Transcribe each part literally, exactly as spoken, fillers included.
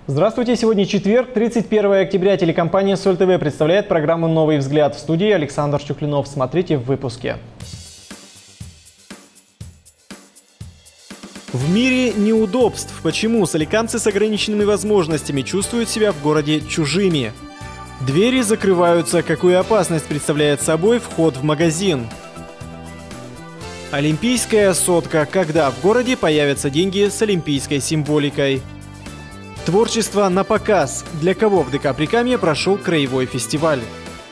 Здравствуйте! Сегодня четверг, тридцать первое октября. Телекомпания Соль ТВ представляет программу «Новый взгляд». В студии Александр Чуклинов. Смотрите в выпуске. В мире неудобств. Почему соликамцы с ограниченными возможностями чувствуют себя в городе чужими? Двери закрываются. Какую опасность представляет собой вход в магазин? Олимпийская сотка. Когда в городе появятся деньги с олимпийской символикой? Творчество на показ. Для кого в ДК Прикамье прошел краевой фестиваль?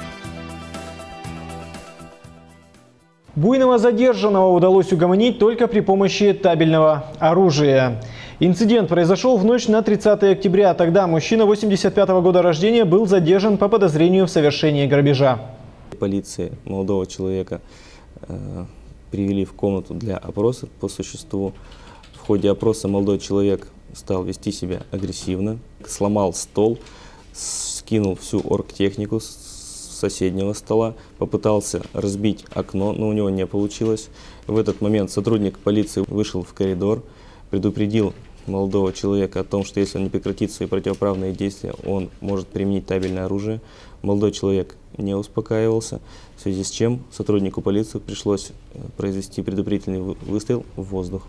Буйного задержанного удалось угомонить только при помощи табельного оружия. Инцидент произошел в ночь на тридцатое октября. Тогда мужчина восемьдесят пятого года рождения был задержан по подозрению в совершении грабежа. Полиция молодого человека э, привели в комнату для опроса по существу. В ходе опроса молодой человек стал вести себя агрессивно, сломал стол, скинул всю оргтехнику с соседнего стола, попытался разбить окно, но у него не получилось. В этот момент сотрудник полиции вышел в коридор, предупредил молодого человека о том, что если он не прекратит свои противоправные действия, он может применить табельное оружие. Молодой человек не успокаивался, в связи с чем сотруднику полиции пришлось произвести предупредительный выстрел в воздух.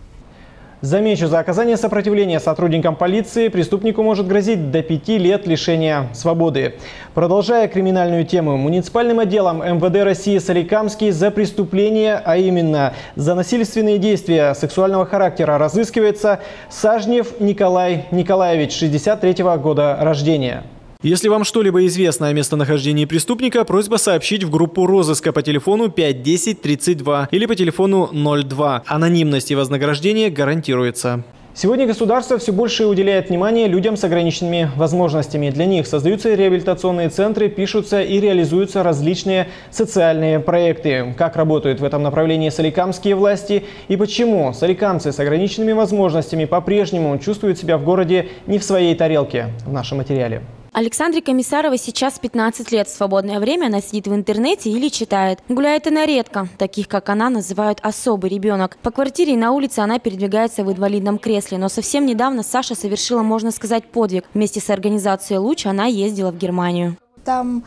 Замечу, за оказание сопротивления сотрудникам полиции преступнику может грозить до пяти лет лишения свободы. Продолжая криминальную тему, муниципальным отделом эм вэ дэ России Соликамский за преступление, а именно за насильственные действия сексуального характера, разыскивается Сажнев Николай Николаевич, шестьдесят третьего года рождения. Если вам что-либо известно о местонахождении преступника, просьба сообщить в группу розыска по телефону пять десять тридцать два или по телефону ноль два. Анонимность и вознаграждение гарантируется. Сегодня государство все больше уделяет внимание людям с ограниченными возможностями. Для них создаются реабилитационные центры, пишутся и реализуются различные социальные проекты. Как работают в этом направлении соликамские власти и почему соликамцы с ограниченными возможностями по-прежнему чувствуют себя в городе не в своей тарелке? В нашем материале. Александре Комиссаровой сейчас пятнадцать лет. В свободное время она сидит в интернете или читает. Гуляет она редко. Таких, как она, называют особый ребенок. По квартире и на улице она передвигается в инвалидном кресле. Но совсем недавно Саша совершила, можно сказать, подвиг. Вместе с организацией «Луч» она ездила в Германию. Там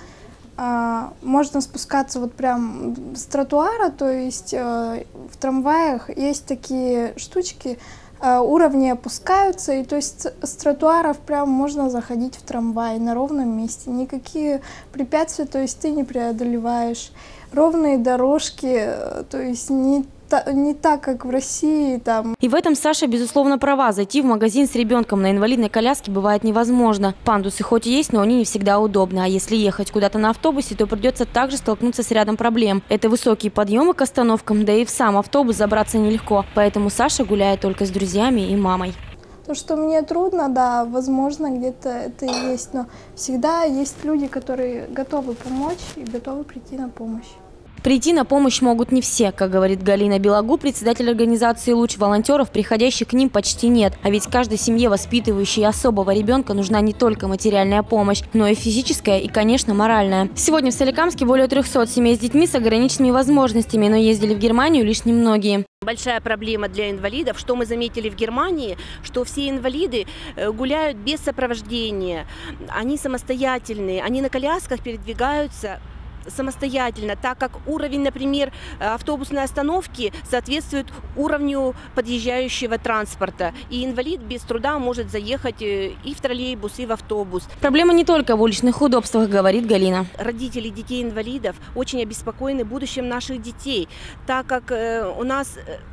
э, можно спускаться вот прям с тротуара, то есть э, в трамваях есть такие штучки, уровни опускаются, и то есть с тротуаров прям можно заходить в трамвай на ровном месте. Никакие препятствия, то есть ты не преодолеваешь. Ровные дорожки, то есть не, та, не так, как в России. Там. И в этом Саша, безусловно, права. Зайти в магазин с ребенком на инвалидной коляске бывает невозможно. Пандусы хоть и есть, но они не всегда удобны. А если ехать куда-то на автобусе, то придется также столкнуться с рядом проблем. Это высокие подъемы к остановкам, да и в сам автобус забраться нелегко. Поэтому Саша гуляет только с друзьями и мамой. То, что мне трудно, да, возможно, где-то это и есть, но всегда есть люди, которые готовы помочь и готовы прийти на помощь. Прийти на помощь могут не все, как говорит Галина Белогу, председатель организации «Луч». Волонтеров, приходящих к ним, почти нет. А ведь каждой семье, воспитывающей особого ребенка, нужна не только материальная помощь, но и физическая и, конечно, моральная. Сегодня в Соликамске более трёхсот семей с детьми с ограниченными возможностями, но ездили в Германию лишь немногие. Большая проблема для инвалидов, что мы заметили в Германии, что все инвалиды гуляют без сопровождения, они самостоятельные, они на колясках передвигаются самостоятельно, так как уровень, например, автобусной остановки соответствует уровню подъезжающего транспорта. И инвалид без труда может заехать и в троллейбус, и в автобус. Проблема не только в уличных удобствах, говорит Галина. Родители детей-инвалидов очень обеспокоены будущим наших детей, так как у нас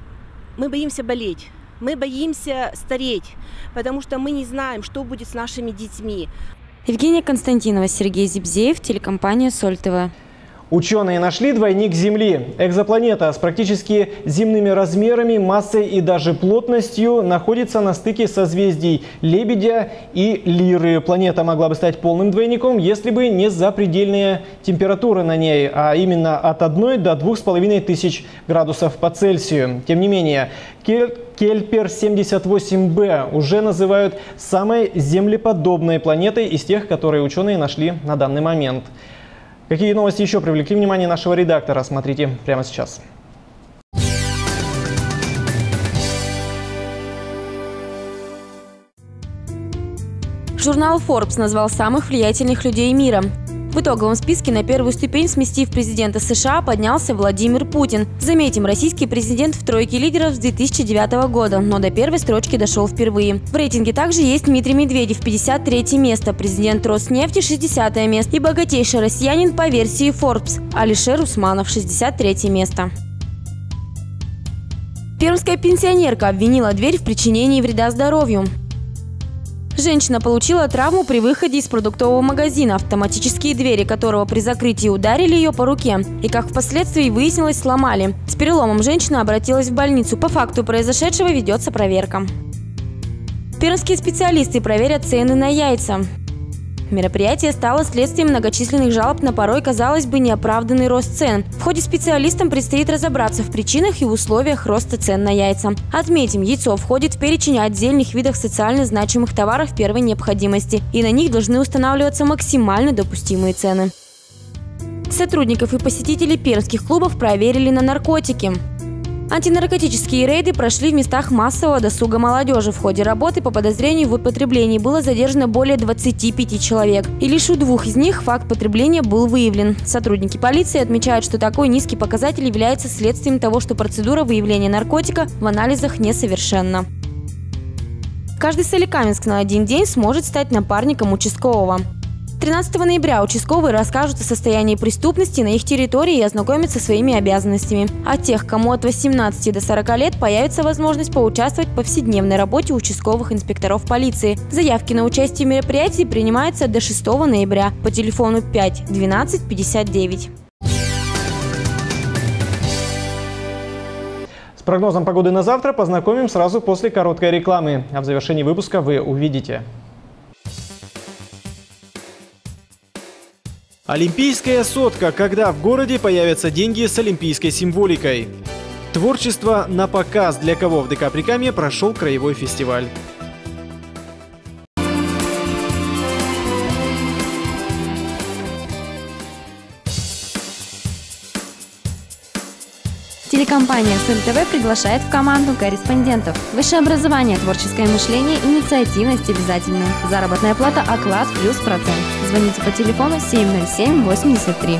мы боимся болеть. Мы боимся стареть, потому что мы не знаем, что будет с нашими детьми. Евгения Константинова, Сергей Зибзеев, телекомпания Соль ТВ. Ученые нашли двойник Земли. Экзопланета с практически земными размерами, массой и даже плотностью находится на стыке созвездий Лебедя и Лиры. Планета могла бы стать полным двойником, если бы не запредельные температуры на ней, а именно от одной до двух с половиной тысяч градусов по Цельсию. Тем не менее, Кельпер семьдесят восемь бэ уже называют самой землеподобной планетой из тех, которые ученые нашли на данный момент. Какие новости еще привлекли внимание нашего редактора? Смотрите прямо сейчас. Журнал Forbes назвал самых влиятельных людей мира. В итоговом списке на первую ступень, сместив президента США, поднялся Владимир Путин. Заметим, российский президент в тройке лидеров с две тысячи девятого года, но до первой строчки дошел впервые. В рейтинге также есть Дмитрий Медведев, пятьдесят третье место, президент Роснефти, шестидесятое место и богатейший россиянин по версии Forbes Алишер Усманов, шестьдесят третье место. Пермская пенсионерка обвинила дверь в причинении вреда здоровью. Женщина получила травму при выходе из продуктового магазина, автоматические двери которого при закрытии ударили ее по руке и, как впоследствии выяснилось, сломали. С переломом женщина обратилась в больницу. По факту произошедшего ведется проверка. Пермские специалисты проверят цены на яйца. Мероприятие стало следствием многочисленных жалоб на порой, казалось бы, неоправданный рост цен. В ходе специалистам предстоит разобраться в причинах и условиях роста цен на яйца. Отметим, яйцо входит в перечень отдельных видов социально значимых товаров первой необходимости, и на них должны устанавливаться максимально допустимые цены. Сотрудников и посетителей пермских клубов проверили на наркотики. Антинаркотические рейды прошли в местах массового досуга молодежи. В ходе работы по подозрению в употреблении было задержано более двадцати пяти человек. И лишь у двух из них факт потребления был выявлен. Сотрудники полиции отмечают, что такой низкий показатель является следствием того, что процедура выявления наркотика в анализах несовершенна. Каждый соликаменск на один день сможет стать напарником участкового. тринадцатого ноября участковые расскажут о состоянии преступности на их территории и ознакомятся со своими обязанностями. А тех, кому от восемнадцати до сорока лет, появится возможность поучаствовать в повседневной работе участковых инспекторов полиции. Заявки на участие в мероприятии принимаются до шестого ноября по телефону пять двенадцать пятьдесят девять. С прогнозом погоды на завтра познакомим сразу после короткой рекламы. А в завершении выпуска вы увидите. Олимпийская сотка. Когда в городе появятся деньги с олимпийской символикой. Творчество на показ. Для кого в ДК Прикамье прошел краевой фестиваль. Телекомпания СМТВ приглашает в команду корреспондентов. Высшее образование, творческое мышление, инициативность обязательно. Заработная плата, оклад плюс процент. Звоните по телефону семь ноль семь восемьдесят три.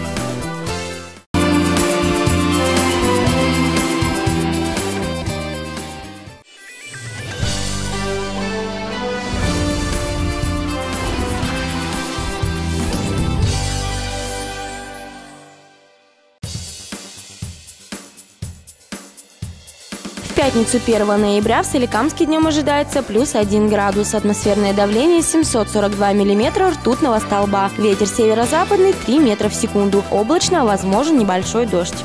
В пятницу первого ноября в Соликамске днем ожидается плюс один градус. Атмосферное давление семьсот сорок два миллиметра ртутного столба. Ветер северо-западный три метра в секунду. Облачно, возможен небольшой дождь.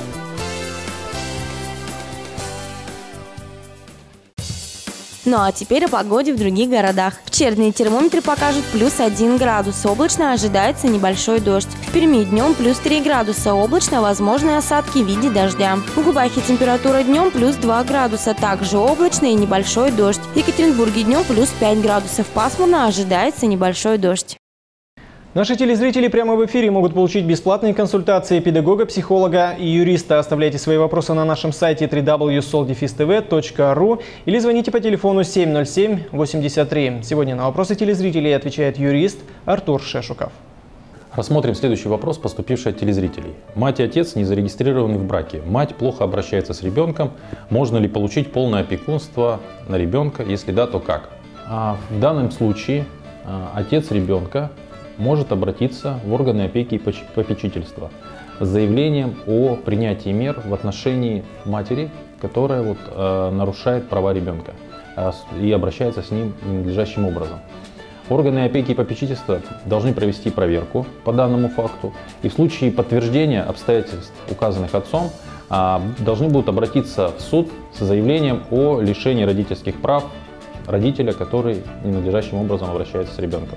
Ну а теперь о погоде в других городах. Вечерние термометры покажут плюс один градус. Облачно, ожидается небольшой дождь. В Перми днем плюс три градуса. Облачно, возможны осадки в виде дождя. В Губахе температура днем плюс два градуса. Также облачно и небольшой дождь. В Екатеринбурге днем плюс пять градусов. Пасмурно, ожидается небольшой дождь. Наши телезрители прямо в эфире могут получить бесплатные консультации педагога, психолога и юриста. Оставляйте свои вопросы на нашем сайте дабл ю дабл ю дабл ю точка сол дефис тэ вэ точка ру или звоните по телефону семь ноль семь восемьдесят три. Сегодня на вопросы телезрителей отвечает юрист Артур Шешуков. Рассмотрим следующий вопрос, поступивший от телезрителей. Мать и отец не зарегистрированы в браке. Мать плохо обращается с ребенком. Можно ли получить полное опекунство на ребенка? Если да, то как? А в данном случае а, отец ребенка может обратиться в органы опеки и попечительства с заявлением о принятии мер в отношении матери, которая вот, э, нарушает права ребенка э, и обращается с ним ненадлежащим образом. Органы опеки и попечительства должны провести проверку по данному факту и в случае подтверждения обстоятельств, указанных отцом, э, должны будут обратиться в суд с заявлением о лишении родительских прав родителя, который ненадлежащим образом обращается с ребенком.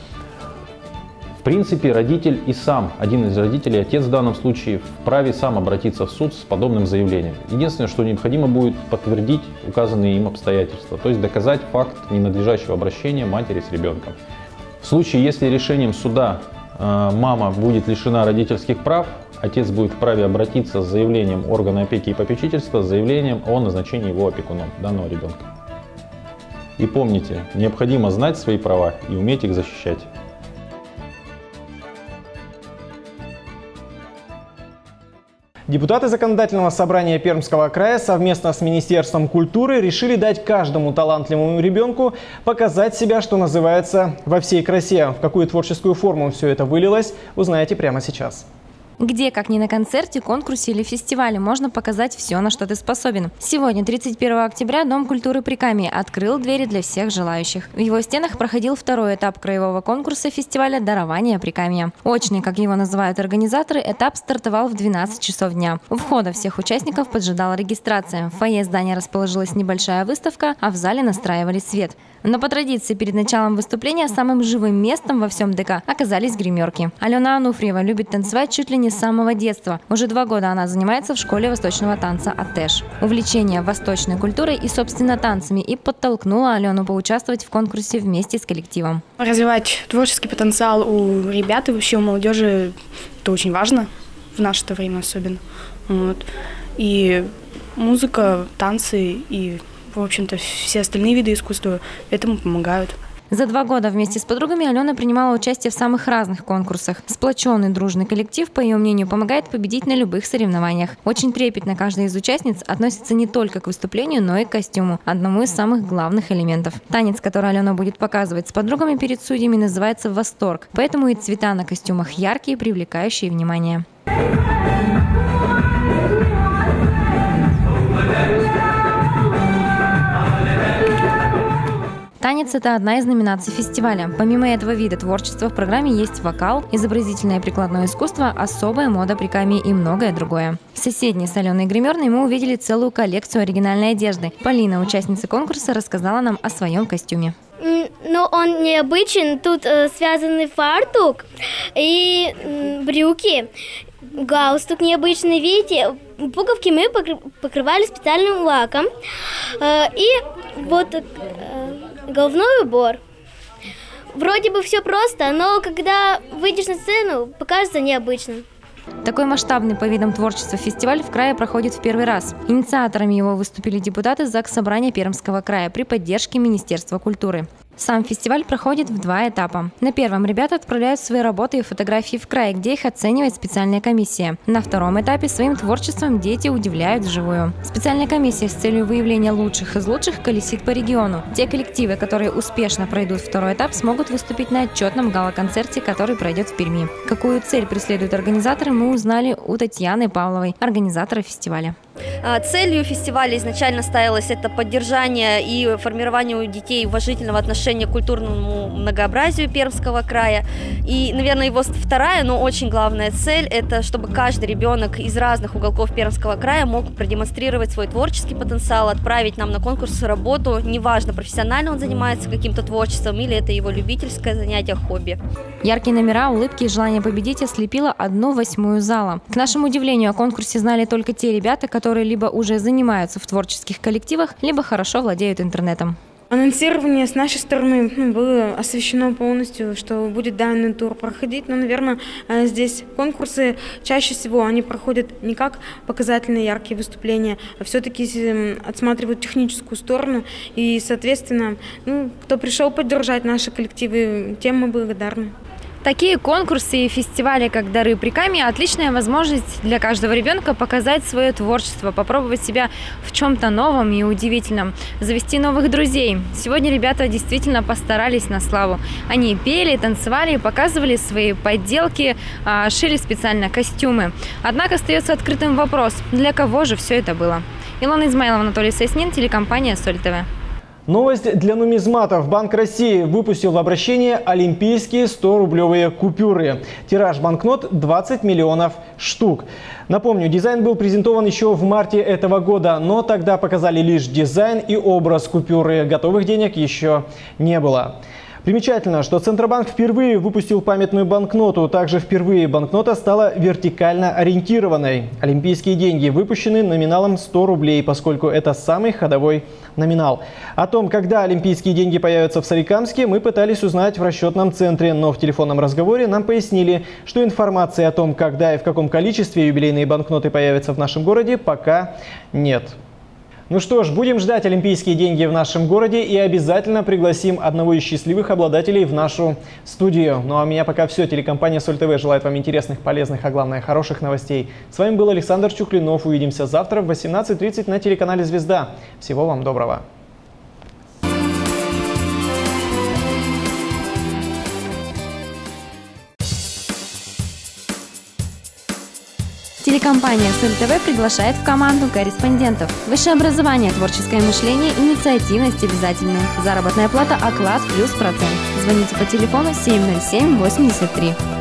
В принципе, родитель и сам, один из родителей, отец в данном случае, вправе сам обратиться в суд с подобным заявлением. Единственное, что необходимо будет подтвердить указанные им обстоятельства, то есть доказать факт ненадлежащего обращения матери с ребенком. В случае, если решением суда э, мама будет лишена родительских прав, отец будет вправе обратиться с заявлением органа опеки и попечительства, с заявлением о назначении его опекуном данного ребенка. И помните, необходимо знать свои права и уметь их защищать. Депутаты Законодательного собрания Пермского края совместно с Министерством культуры решили дать каждому талантливому ребенку показать себя, что называется, во всей красе. В какую творческую форму все это вылилось, узнаете прямо сейчас. Где, как ни на концерте, конкурсе или фестивале, можно показать все, на что ты способен. Сегодня, тридцать первого октября, Дом культуры Прикамья открыл двери для всех желающих. В его стенах проходил второй этап краевого конкурса фестиваля «Дарование Прикамья». Очный, как его называют организаторы, этап стартовал в двенадцать часов дня. У входа всех участников поджидала регистрация. В фойе здания расположилась небольшая выставка, а в зале настраивали свет. Но по традиции перед началом выступления самым живым местом во всем ДК оказались гримерки. Алена Ануфриева любит танцевать чуть ли не с самого детства. Уже два года она занимается в школе восточного танца «Атэш». Увлечение восточной культурой и, собственно, танцами и подтолкнуло Алену поучаствовать в конкурсе вместе с коллективом. Развивать творческий потенциал у ребят и вообще у молодежи – это очень важно, в наше время особенно. Вот. И музыка, танцы и, в общем-то, все остальные виды искусства этому помогают. За два года вместе с подругами Алена принимала участие в самых разных конкурсах. Сплоченный дружный коллектив, по ее мнению, помогает победить на любых соревнованиях. Очень трепетно каждая из участниц относится не только к выступлению, но и к костюму, одному из самых главных элементов. Танец, который Алена будет показывать с подругами перед судьями, называется «Восторг». Поэтому и цвета на костюмах яркие, привлекающие внимание. Танец – это одна из номинаций фестиваля. Помимо этого вида творчества в программе есть вокал, изобразительное прикладное искусство, особая мода Прикамья и многое другое. В соседней с Аленой гримерной мы увидели целую коллекцию оригинальной одежды. Полина, участница конкурса, рассказала нам о своем костюме. Но он необычен. Тут э, связанный фартук и э, брюки. Галстук необычный, видите, пуговки мы покрывали специальным лаком. Э, и вот э, головной убор. Вроде бы все просто, но когда выйдешь на сцену, покажется необычным. Такой масштабный по видам творчества фестиваль в крае проходит в первый раз. Инициаторами его выступили депутаты Заксобрания Пермского края при поддержке Министерства культуры. Сам фестиваль проходит в два этапа. На первом ребята отправляют свои работы и фотографии в край, где их оценивает специальная комиссия. На втором этапе своим творчеством дети удивляют вживую. Специальная комиссия с целью выявления лучших из лучших колесит по региону. Те коллективы, которые успешно пройдут второй этап, смогут выступить на отчетном гала-концерте, который пройдет в Перми. Какую цель преследуют организаторы, мы узнали у Татьяны Павловой, организатора фестиваля. Целью фестиваля изначально ставилось это поддержание и формирование у детей уважительного отношения к культурному многообразию Пермского края. И, наверное, его вторая, но очень главная цель – это чтобы каждый ребенок из разных уголков Пермского края мог продемонстрировать свой творческий потенциал, отправить нам на конкурс работу, неважно, профессионально он занимается каким-то творчеством или это его любительское занятие, хобби. Яркие номера, улыбки и желание победить ослепило одну восьмую зала. К нашему удивлению, о конкурсе знали только те ребята, которые которые либо уже занимаются в творческих коллективах, либо хорошо владеют интернетом. Анонсирование с нашей стороны ну, было освещено полностью, что будет данный тур проходить. Но, наверное, здесь конкурсы чаще всего они проходят не как показательные яркие выступления, а все-таки отсматривают техническую сторону. И, соответственно, ну, кто пришел поддержать наши коллективы, тем мы благодарны. Такие конкурсы и фестивали, как «Дары Прикамья», отличная возможность для каждого ребенка показать свое творчество, попробовать себя в чем-то новом и удивительном, завести новых друзей. Сегодня ребята действительно постарались на славу. Они пели, танцевали, показывали свои подделки, шили специально костюмы. Однако остается открытым вопрос, для кого же все это было? Илона Измайлова, Анатолий Соснин, телекомпания «Соль ТВ». Новость для нумизматов. Банк России выпустил в обращение олимпийские сто-рублевые купюры. Тираж банкнот двадцать миллионов штук. Напомню, дизайн был презентован еще в марте этого года, но тогда показали лишь дизайн и образ купюры. Готовых денег еще не было. Примечательно, что Центробанк впервые выпустил памятную банкноту. Также впервые банкнота стала вертикально ориентированной. Олимпийские деньги выпущены номиналом сто рублей, поскольку это самый ходовой номинал. О том, когда олимпийские деньги появятся в Соликамске, мы пытались узнать в расчетном центре, но в телефонном разговоре нам пояснили, что информации о том, когда и в каком количестве юбилейные банкноты появятся в нашем городе, пока нет. Ну что ж, будем ждать олимпийские деньги в нашем городе и обязательно пригласим одного из счастливых обладателей в нашу студию. Ну а у меня пока все. Телекомпания Соль ТВ желает вам интересных, полезных, а главное хороших новостей. С вами был Александр Чуклинов. Увидимся завтра в восемнадцать тридцать на телеканале «Звезда». Всего вам доброго. Телекомпания Соль ТВ приглашает в команду корреспондентов. Высшее образование, творческое мышление, инициативность обязательно. Заработная плата, оклад плюс процент. Звоните по телефону семь ноль семь восемьдесят три.